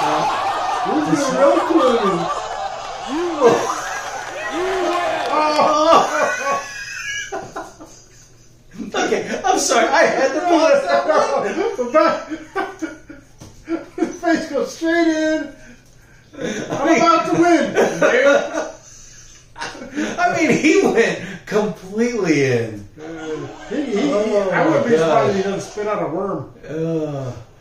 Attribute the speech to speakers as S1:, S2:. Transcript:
S1: Who's gonna roast you?
S2: Okay, I'm sorry. I had to pause that one.
S1: His face goes straight in. I'm about to win.
S2: I mean, he went completely in.
S1: I wouldn't be surprised if he doesn't spit out a worm.